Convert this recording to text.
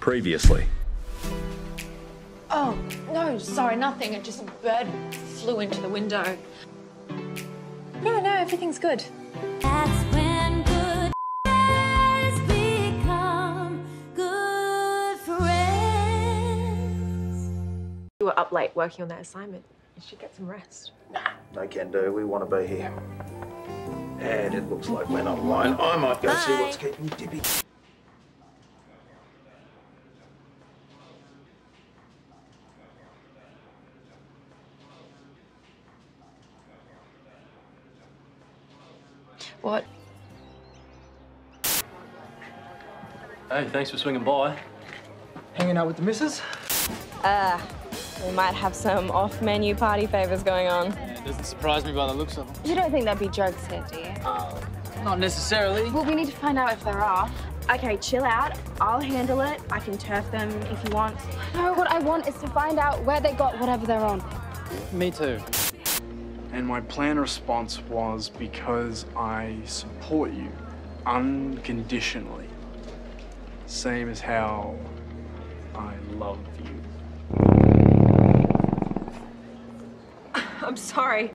Previously. Oh, no, sorry, nothing. It just a bird flew into the window. No, everything's good. That's when good friends become good friends. You were up late working on that assignment. You should get some rest. Nah, no can do. We want to be here. And it looks like we're not alone. I might go see what's keeping Dippy. What? Hey, thanks for swinging by. Hanging out with the missus? We might have some off-menu party favors going on. Yeah, it doesn't surprise me by the looks of them. You don't think there'd be jokes here, do you? Not necessarily. Well, we need to find out if there are. Okay, chill out. I'll handle it. I can turf them if you want. No, what I want is to find out where they got whatever they're on. Me too. And my planned response was, because I support you unconditionally. Same as how I love you. I'm sorry.